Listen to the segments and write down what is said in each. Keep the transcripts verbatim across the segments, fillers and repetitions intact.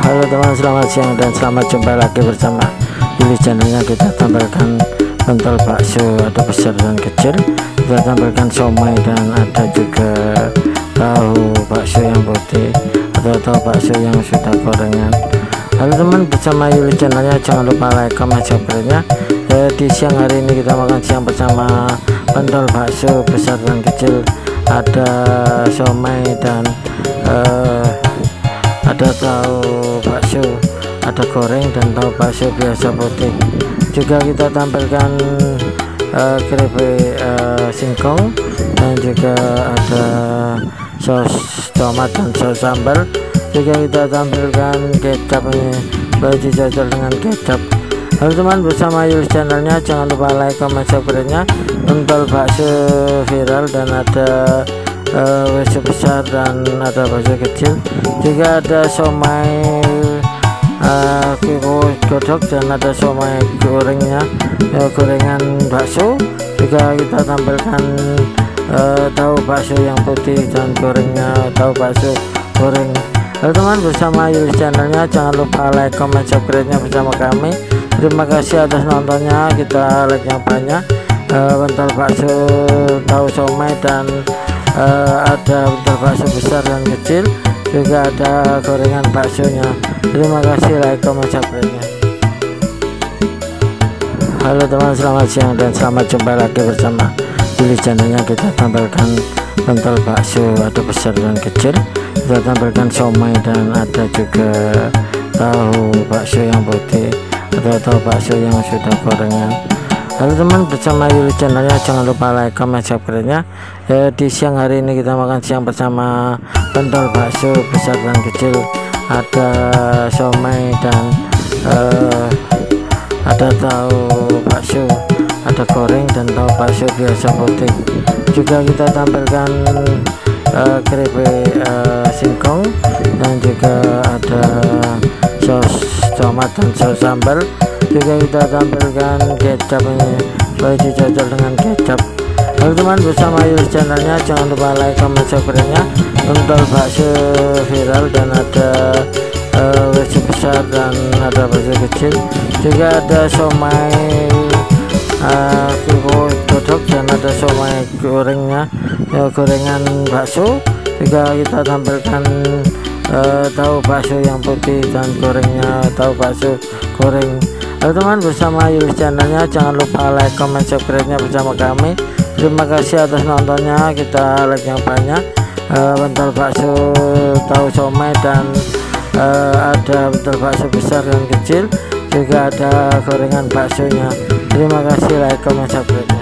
Halo teman, selamat siang dan selamat jumpa lagi bersama Yuli channelnya. Kita tampilkan pentol bakso, ada besar dan kecil. Kita tampilkan somai dan ada juga tahu bakso yang putih atau tahu bakso yang sudah gorengan. Halo teman, bersama Yuli channelnya, jangan lupa like, comment, subscribe-nya. eh, Di siang hari ini kita makan siang bersama pentol bakso besar dan kecil, ada somai dan eh, ada tahu bakso, ada goreng dan tahu bakso biasa putih. Juga kita tampilkan uh, keripik uh, singkong dan juga ada saus tomat dan saus sambal. Juga kita tampilkan kecap, ini boleh dicocol dengan kecap. Halo teman, bersama Yuli channelnya, jangan lupa like, comment, subscribe-nya. Pentol bakso viral dan ada Uh, bakso besar dan ada bakso kecil. Juga ada somai uh, godok dan ada somai gorengnya, uh, gorengan bakso. Juga kita tampilkan uh, tahu bakso yang putih dan gorengnya tahu bakso goreng. Halo teman, bersama Yuli channelnya, jangan lupa like, comment, subscribe-nya bersama kami. Terima kasih atas nontonnya. Kita like yang banyak. uh, pentol bakso, tahu somai dan Uh, ada pentol bakso besar dan kecil. Juga ada gorengan baksonya. Terima kasih, like, comment, subscribe-nya. Halo teman, selamat siang dan selamat jumpa lagi bersama Yuli channelnya. Kita tampilkan pentol bakso, ada besar dan kecil. Kita tampilkan somai dan ada juga tahu bakso yang putih atau tahu bakso yang sudah gorengan. Halo teman, bersama Yuli channelnya, jangan lupa like, comment, subscribe-nya. Ya, di siang hari ini kita makan siang bersama pentol bakso besar dan kecil, ada somai dan uh, ada tahu bakso, ada goreng dan tahu bakso biasa putih. Juga kita tampilkan uh, keripik uh, singkong dan juga ada saus tomat dan saus sambal. Juga kita tampilkan kecap, ini boleh dicocol dengan kecap. Halo teman, bersama Yuli channelnya, jangan lupa like, comment, subscribe-nya. Pentol bakso viral dan ada uh, bakso besar dan ada bakso kecil. Juga ada somai uh, godok dan ada somai gorengnya, ya, gorengan bakso. Juga kita tampilkan uh, tahu bakso yang putih dan gorengnya tahu bakso goreng. Halo teman, bersama Yuli channelnya, jangan lupa like, comment, subscribe-nya bersama kami. Terima kasih atas nontonnya. Kita like yang banyak. uh, pentol bakso, tahu somai dan uh, ada pentol bakso besar dan kecil. Juga ada gorengan baksonya. Terima kasih, like, comment, subscribe-nya.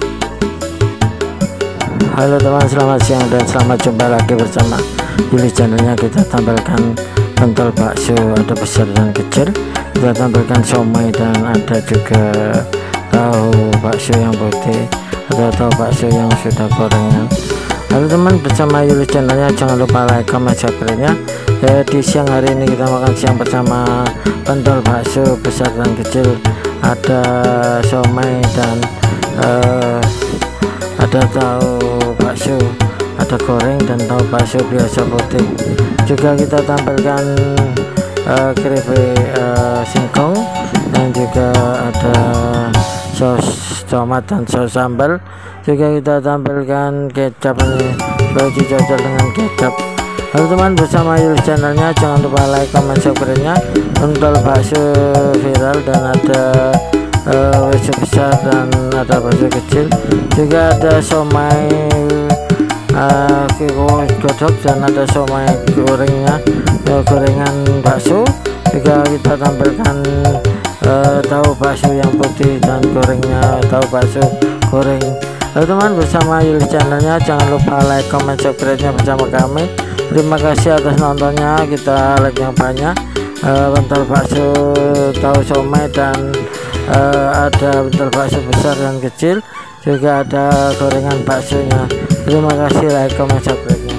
Halo teman, selamat siang dan selamat jumpa lagi bersama Yuli channelnya. Kita tampilkan pentol bakso, ada besar dan kecil. Kita tampilkan somai dan ada juga tahu bakso yang putih atau tahu bakso yang sudah gorengan. Halo teman, bersama Yuli channelnya, jangan lupa like, comment, subscribe-nya. Ya, di siang hari ini kita makan siang bersama pentol bakso besar dan kecil, ada somai dan uh, ada tahu bakso, ada goreng dan tahu bakso biasa putih. Juga kita tampilkan Uh, keripik uh, singkong dan juga ada saus tomat dan saus sambal. Juga kita tampilkan kecap, ini boleh dicocol dengan kecap. Halo teman, bersama Yuli channelnya, jangan lupa like, comment, subscribe-nya. Pentol bakso viral dan ada uh, bakso besar dan ada bakso kecil. Juga ada somai uh, godok dan ada somai gorengnya, ya, gorengan bakso. Juga kita tampilkan uh, tahu bakso yang putih dan gorengnya tahu bakso goreng. Halo teman, bersama Yuli channelnya, jangan lupa like, comment, subscribe-nya bersama kami. Terima kasih atas nontonnya. Kita like yang banyak. uh, pentol bakso, tahu somai dan uh, ada pentol bakso besar dan kecil. Juga ada gorengan baksonya. Terima kasih, like, comment, subscribe-nya.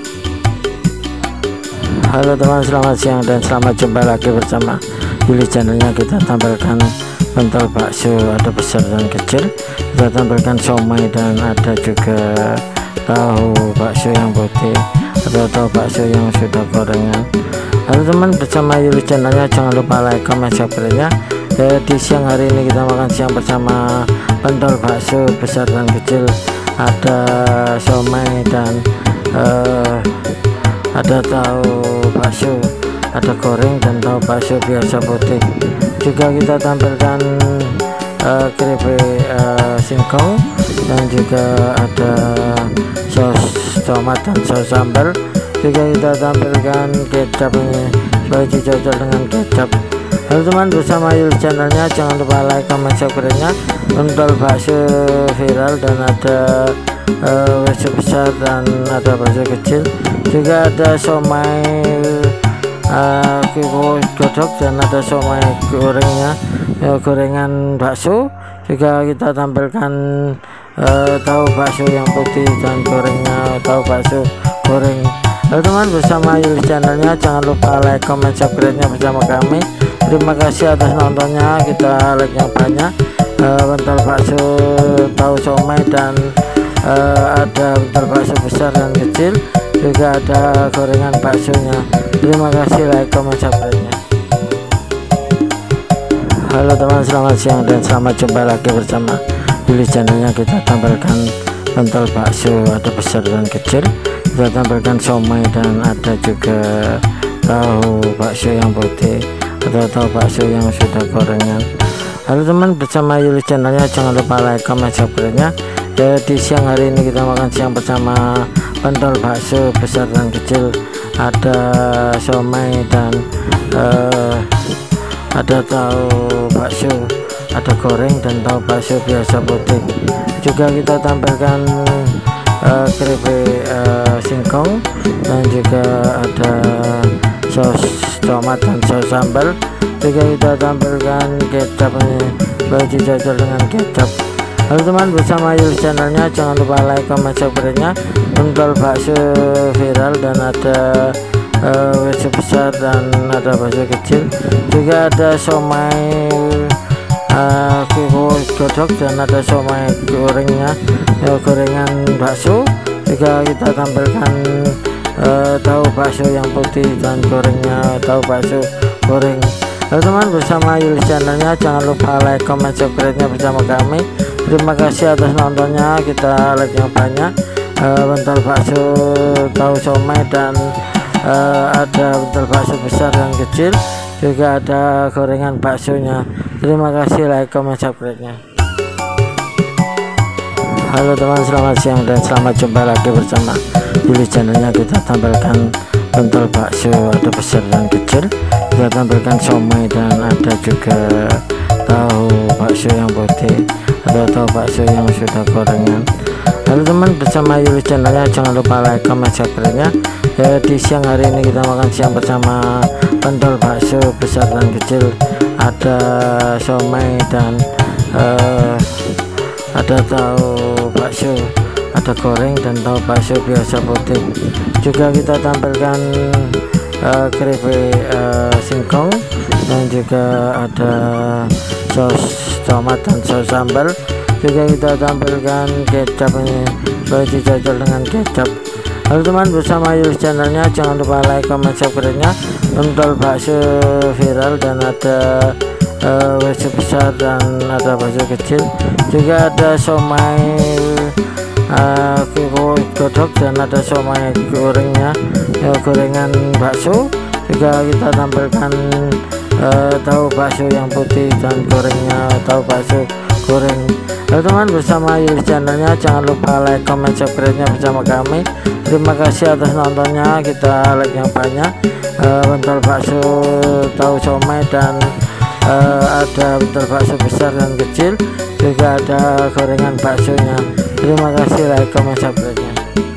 Halo teman, selamat siang dan selamat jumpa lagi bersama Yuli channelnya. Kita tampilkan pentol bakso, ada besar dan kecil. Kita tampilkan somai dan ada juga tahu bakso yang putih atau tahu bakso yang sudah gorengan. Halo Halo teman, bersama Yuli channelnya, jangan lupa like, comment, subscribe-nya. Ya, di siang hari ini kita makan siang bersama pentol bakso besar dan kecil, ada somai dan uh, ada tahu bakso, ada goreng dan tahu bakso biasa putih. Juga kita tampilkan uh, keripik uh, singkong, dan juga ada saus tomat dan saus sambal. Juga kita tampilkan kecap ini supaya dicocol dengan kecap. Halo teman, bersama Yul channelnya, jangan lupa like, comment, subscribe-nya. Pentol bakso viral dan ada uh, bakso besar dan ada bakso kecil. Juga ada somai uh, godok dan ada somai gorengnya, ya, gorengan bakso. Juga kita tampilkan uh, tahu bakso yang putih dan gorengnya tahu bakso goreng. Halo teman, bersama Yuli channelnya, jangan lupa like, comment, subscribe-nya bersama kami. Terima kasih atas nontonnya. Kita like yang banyak. uh, pentol bakso tahu somai dan uh, ada pentol bakso besar dan kecil. Juga ada gorengan baksonya. Terima kasih, like, comment, subscribe-nya. Halo teman, selamat siang dan selamat jumpa lagi bersama Yuli channelnya. Kita tampilkan pentol bakso ada besar dan kecil, kita tampilkan somai dan ada juga tahu bakso yang putih atau tahu bakso yang sudah gorengan. Halo teman, bersama Yuli channelnya, jangan lupa like, comment, subscribe-nya. Ya, di siang hari ini kita makan siang bersama pentol bakso besar dan kecil, ada somai dan uh, ada tahu bakso, ada goreng dan tahu bakso biasa putih. Juga kita tampilkan uh, keripik uh, singkong, dan juga ada saus tomat dan saus sambal. Juga kita tampilkan kecap ini supaya dicocol dengan kecap. Halo teman, bersama Yul channelnya, jangan lupa like, comment, subscribe-nya. Pentol bakso viral dan ada uh, bakso besar dan ada bakso kecil. Juga ada somai uh, godok dan ada somai gorengnya, ya, gorengan bakso. Juga kita tampilkan uh, tahu bakso yang putih dan gorengnya tahu bakso goreng. Halo teman, bersama Yuli channelnya, jangan lupa like, comment, subscribe-nya bersama kami. Terima kasih atas nontonnya. Kita like yang banyak. uh, pentol bakso tahu somai dan uh, ada pentol bakso besar dan kecil. Juga ada gorengan baksonya. Terima kasih, like, comment, subscribe-nya. Halo teman, selamat siang dan selamat jumpa lagi bersama Yuli channelnya. Kita tampilkan pentol bakso ada besar dan kecil, kita tampilkan somai dan ada juga tahu bakso yang putih atau tahu bakso yang sudah gorengan. Halo teman, bersama Yuli channelnya, jangan lupa like, comment, subscribe-nya. Ya, di siang hari ini kita makan siang bersama pentol bakso besar dan kecil, ada somai dan uh, ada tahu bakso, ada goreng dan tahu bakso biasa putih. Juga kita tampilkan uh, keripik uh, singkong, dan juga ada saus tomat dan saus sambal. Juga kita tampilkan kecap ini supaya dicocol dengan kecap. Halo teman, bersama Yuli channelnya, jangan lupa like, comment, subscribe-nya. Pentol bakso viral dan ada uh, bakso besar dan ada bakso kecil. Juga ada somai uh, godok dan ada somai gorengnya, ya, gorengan bakso. Juga kita tampilkan uh, tahu bakso yang putih dan gorengnya tahu bakso goreng. Halo teman, bersama Yuli channelnya, jangan lupa like, comment, subscribe-nya bersama kami. Terima kasih atas nontonnya. Kita like yang banyak. uh, pentol bakso tahu somai dan uh, ada pentol bakso besar dan kecil. Juga ada gorengan baksonya. Terima kasih, like, comment, subscribe-nya.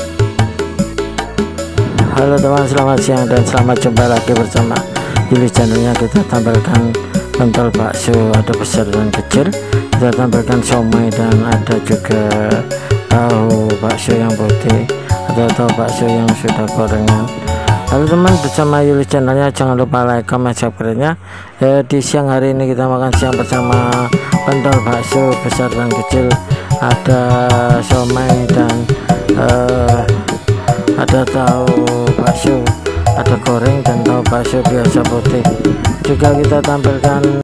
Halo teman, selamat siang dan selamat jumpa lagi bersama Yuli channelnya. Kita tampilkan pentol bakso ada besar dan kecil, kita tampilkan somai dan ada juga tahu bakso yang putih atau tahu bakso yang sudah gorengan. Halo teman, bersama Yuli channelnya, jangan lupa like, comment, subscribe-nya. Ya, di siang hari ini kita makan siang bersama pentol bakso besar dan kecil, ada somai dan uh, ada tahu bakso, ada goreng dan tahu bakso biasa putih. Juga kita tampilkan